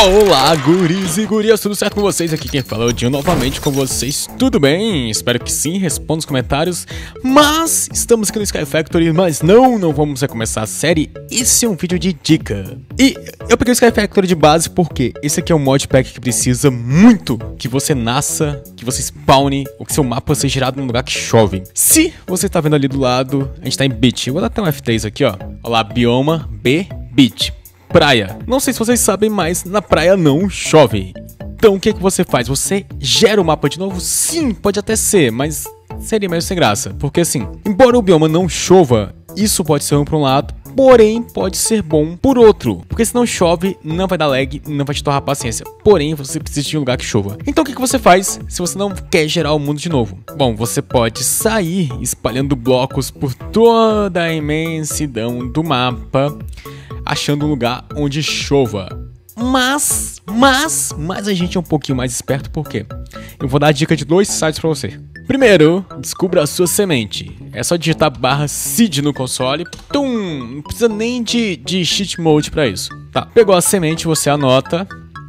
Olá, guris e gurias, tudo certo com vocês? Aqui quem fala é o Dinho novamente com vocês, tudo bem? Espero que sim, responda nos comentários. Mas estamos aqui no Sky Factory, mas não vamos recomeçar a série. Esse é um vídeo de dica. E eu peguei o Sky Factory de base porque esse aqui é um modpack que precisa muito que você nasça, que você spawne, ou que seu mapa seja gerado num lugar que chove. Se você tá vendo ali do lado, a gente tá em beach. Eu vou dar até um F3 aqui, ó. Olha lá, bioma B, beach. Praia. Não sei se vocês sabem, mas na praia não chove. Então o que você faz? Você gera o mapa de novo? Sim, pode até ser, mas seria meio sem graça. Porque assim, embora o bioma não chova, isso pode ser ruim por um lado, porém pode ser bom por outro. Porque se não chove, não vai dar lag, não vai te torrar paciência. Porém, você precisa de um lugar que chova. Então o que você faz se você não quer gerar o mundo de novo? Bom, você pode sair espalhando blocos por toda a imensidão do mapa, achando um lugar onde chova. Mas a gente é um pouquinho mais esperto, por quê? Eu vou dar a dica de 2 sites pra você. Primeiro, descubra a sua semente. É só digitar /seed no console. Tum! Não precisa nem de cheat mode pra isso. Tá, pegou a semente, você anota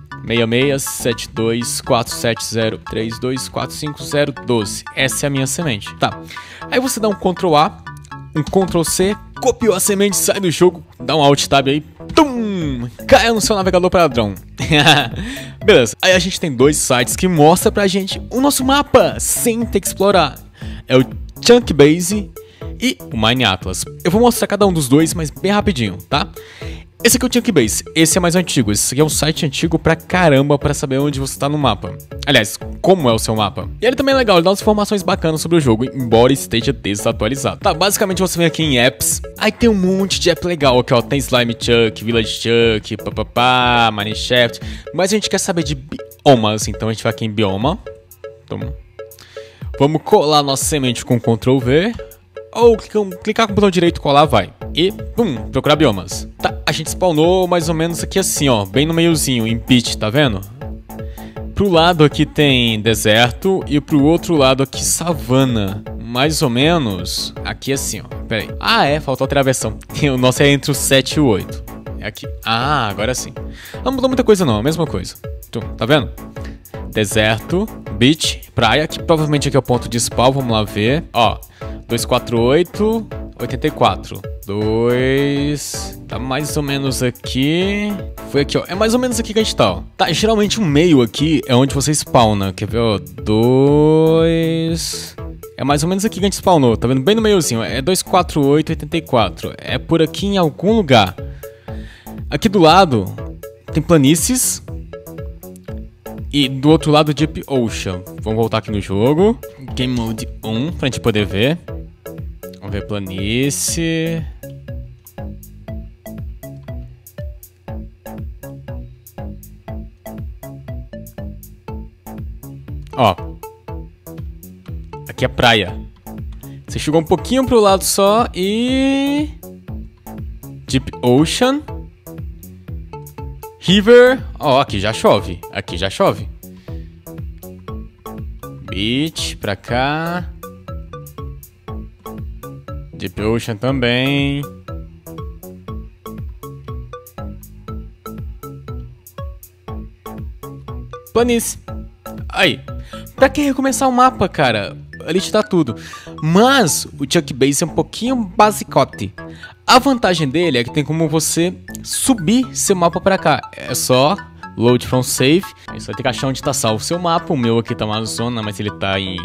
66724703245012. Essa é a minha semente. Tá, aí você dá um Ctrl A, um Ctrl C, copiou a semente, sai do jogo, dá um Alt Tab aí, tum, cai no seu navegador padrão. Beleza, aí a gente tem 2 sites que mostram pra gente o nosso mapa sem ter que explorar. É o Chunkbase e o Mine Atlas. Eu vou mostrar cada um dos dois, mas bem rapidinho, tá? Esse aqui é o Chunkbase, esse é mais antigo. Esse aqui é um site antigo pra caramba pra saber onde você tá no mapa. Aliás, como é o seu mapa. E ele também é legal, ele dá umas informações bacanas sobre o jogo, embora esteja desatualizado. Tá, basicamente você vem aqui em apps, aí tem um monte de app legal aqui, ó. Tem Slime Chuck, Village Chuck, papapá, Mineshaft. Mas a gente quer saber de biomas, então a gente vai aqui em bioma. Então, vamos colar nossa semente com Ctrl V. Ou clicar com o botão direito, colar, vai. E, pum, procurar biomas. Tá, a gente spawnou mais ou menos aqui assim, ó. Bem no meiozinho, em pitch, tá vendo? Pro lado aqui tem deserto e pro outro lado aqui savana. Mais ou menos aqui assim, ó. Pera aí. Ah, faltou outra versão. O nosso é entre o 7 e o 8. É aqui. Ah, agora sim. Não mudou muita coisa não, a mesma coisa. Tá vendo? Deserto, beach, praia, que provavelmente aqui é o ponto de spawn, vamos lá ver. Ó, 248, 84. 2... Tá mais ou menos aqui. Foi aqui, ó. É mais ou menos aqui que a gente tá, ó. Tá, geralmente o meio aqui é onde você spawna. Quer ver, ó? 2... É mais ou menos aqui que a gente spawnou. Tá vendo? Bem no meiozinho. É 248, 84. É por aqui em algum lugar. Aqui do lado tem planícies. E do outro lado, Deep Ocean. Vamos voltar aqui no jogo. Game Mode 1, pra gente poder ver. Vamos ver planície. Ó. Aqui é praia. Você chegou um pouquinho pro lado só e... Deep Ocean. River, ó, aqui já chove, Beach, pra cá. Deep Ocean também. Planície. Aí, pra que recomeçar o mapa, cara? Ali te dá tudo. Mas o Chunkbase é um pouquinho basicote. A vantagem dele é que tem como você subir seu mapa pra cá. É só load from save. Aí você vai ter que achar onde tá salvo o seu mapa. O meu aqui tá na zona, mas ele tá em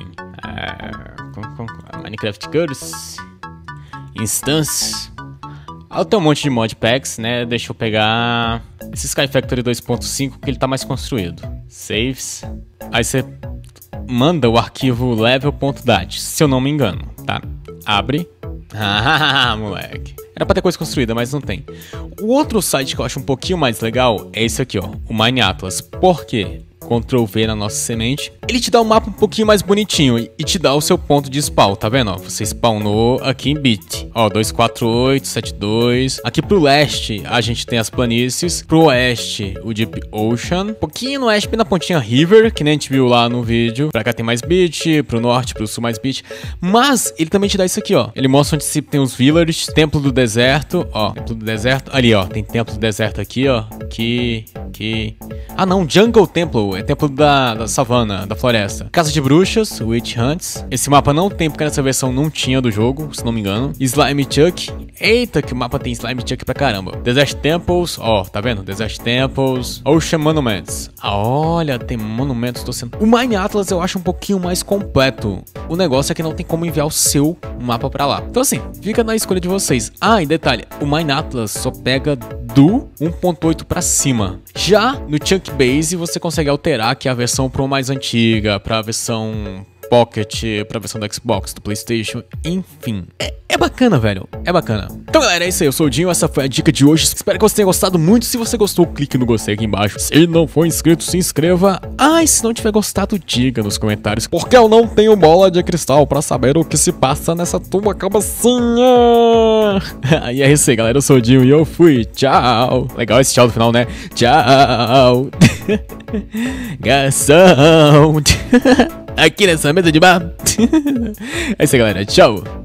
Minecraft Curse Instance. Aí tem um monte de modpacks, né? Deixa eu pegar esse Sky Factory 2.5 que ele tá mais construído. Saves. Aí você manda o arquivo level.dat, se eu não me engano, tá? Abre. Ah, moleque. Era pra ter coisa construída, mas não tem. O outro site que eu acho um pouquinho mais legal é esse aqui, ó. O Mine Atlas. Por quê? Ctrl V na nossa semente. Ele te dá um mapa um pouquinho mais bonitinho e te dá o seu ponto de spawn, tá vendo? Ó, você spawnou aqui em Bit. Ó, 248, 72. Aqui pro leste a gente tem as planícies. Pro oeste o Deep Ocean. Um pouquinho no oeste, bem na pontinha River, que nem a gente viu lá no vídeo. Pra cá tem mais Bit, pro norte, pro sul mais Bit. Mas ele também te dá isso aqui, ó. Ele mostra onde se tem os villages, Templo do Deserto, ó. Templo do Deserto, ali, ó. Tem Templo do Deserto aqui, ó. Aqui aqui. Ah não, Jungle Temple, é templo da savana, da floresta. Casa de Bruxas, Witch Hunts. Esse mapa não tem, porque nessa versão não tinha do jogo, se não me engano. Slime Chuck. Eita, que o mapa tem Slime Chuck pra caramba. Desert Temples, ó, tá vendo? Desert Temples. Ocean Monuments. Olha, tem monumentos, tô sendo... O Mine Atlas eu acho um pouquinho mais completo. O negócio é que não tem como enviar o seu mapa pra lá. Então assim, fica na escolha de vocês. Ah, e detalhe, o Mine Atlas só pega do 1.8 pra cima. Já no Chunk Base você consegue alterar aqui a versão pro mais antiga, pra versão Pocket, pra versão do Xbox, do PlayStation, enfim. É bacana, velho. É bacana. Então, galera, é isso aí. Eu sou o Dinho. Essa foi a dica de hoje. Espero que você tenha gostado muito. Se você gostou, clique no gostei aqui embaixo. Se não for inscrito, se inscreva. Ah, e se não tiver gostado, diga nos comentários. Porque eu não tenho bola de cristal pra saber o que se passa nessa tua cabecinha. E é isso aí, galera. Eu sou o Dinho e eu fui. Tchau. Legal esse tchau do final, né? Tchau. Garçom. Aqui nessa mesa de bar. É isso aí, galera. Tchau.